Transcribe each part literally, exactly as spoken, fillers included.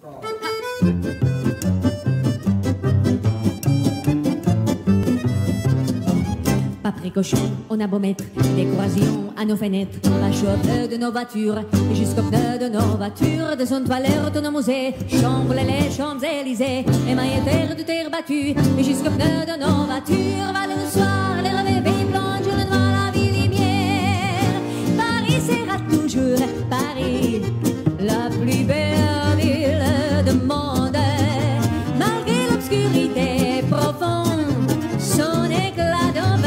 Pas précaution, on a beau mettre décoration à nos fenêtres, pas chauffe de nos voitures, et jusqu'au pneu de nos voitures, de son toilette, de nos musées, chambre les Champs-Élysées, émaillés de terre battue, et jusqu'au pneu de nos voitures, va le soir, les rêves plongent le noir, la ville lumière. Paris sera toujours Paris, la plus belle ville du monde, malgré l'obscurité profonde, son éclat d'ombre.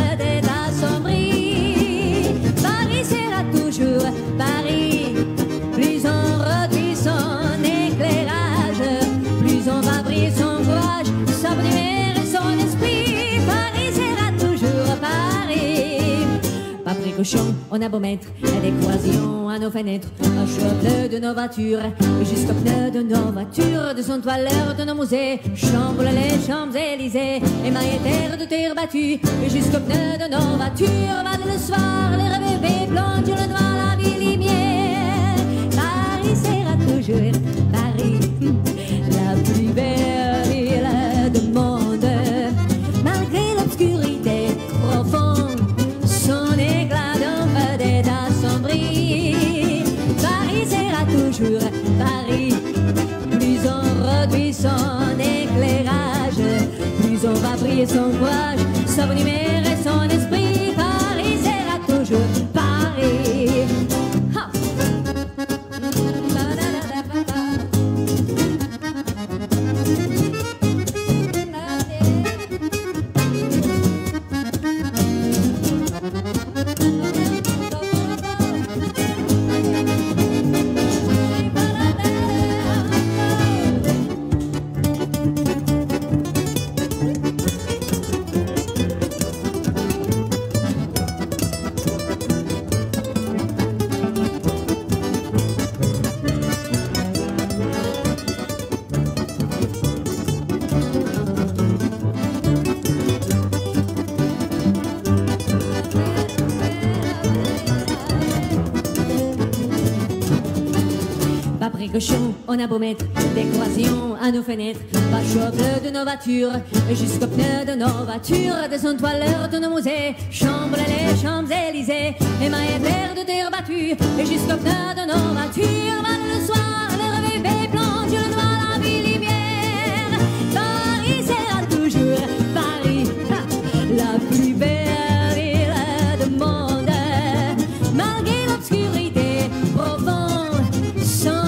Paris, plus on réduit son éclairage, plus on va briller son courage, sa lumière et son esprit. Paris sera toujours Paris. Pas précaution, on a beau mettre des décorations à nos fenêtres, un chauffe de nos voitures, jusqu'au pneu de nos voitures, de son toilette, de nos musées, chambre les Champs-Élysées, émaillés de terre battue, jusqu'au pneu de nos voitures, va le soir, les rêves plongent le noir. Paris sera toujours Paris, la plus belle ville du monde, malgré l'obscurité profonde, son éclat d'ombre est assombri. Paris sera toujours Paris, plus on réduit son éclairage, plus on va briller son courage, sa bonne humeur et son esprit. Paris sera toujours Paris. Précaution, on a beau mettre décoration à nos fenêtres, pas chauffe de nos voitures, jusqu'au pneu de nos voitures, de son toilette, de nos musées, chambre les Champs-Élysées, émaillés de terre battue, jusqu'au pneu de nos voitures, va le soir, les rêves plongent le noir, la ville lumière. Paris sera toujours Paris, la plus belle ville du monde, malgré l'obscurité profonde, son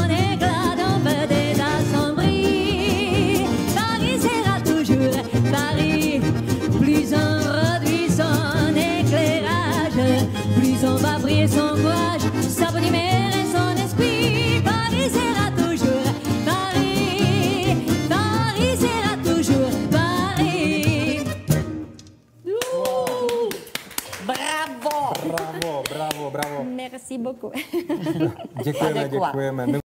Paris, plus on réduit son éclairage, plus on va briller son courage, sa bonne humeur et son esprit. Paris sera toujours Paris, Paris sera toujours Paris. Wow. Bravo! Bravo, bravo, bravo. Merci beaucoup. Děkujeme, děkujeme.